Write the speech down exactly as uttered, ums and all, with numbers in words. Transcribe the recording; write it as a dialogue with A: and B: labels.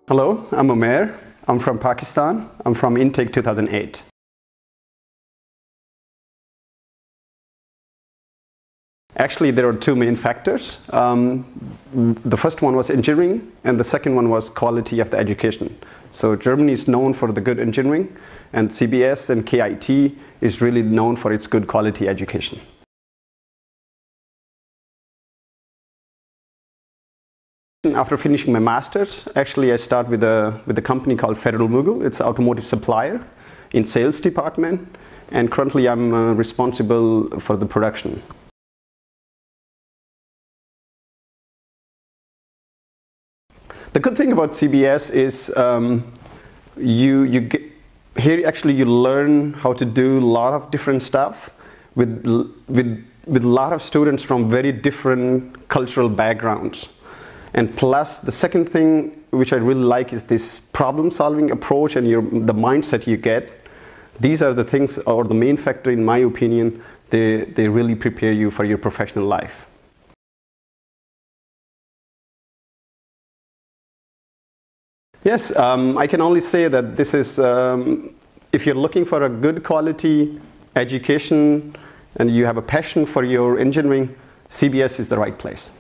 A: Hello, I'm Umair. I'm from Pakistan. I'm from Intake two thousand eight. Actually, there are two main factors. Um, the first one was engineering, and the second one was quality of the education. So Germany is known for the good engineering, and C B S and K I T is really known for its good quality education. After finishing my master's, actually I start with a with a company called Federal Mughal. It's an automotive supplier in sales department, and currently I'm uh, responsible for the production. The good thing about C B S is um, you you get, here actually you learn how to do a lot of different stuff with with with a lot of students from very different cultural backgrounds. And plus, the second thing which I really like is this problem-solving approach and your, the mindset you get. These are the things, or the main factor in my opinion, they, they really prepare you for your professional life. Yes, um, I can only say that this is, um, if you're looking for a good quality education and you have a passion for your engineering, C B S is the right place.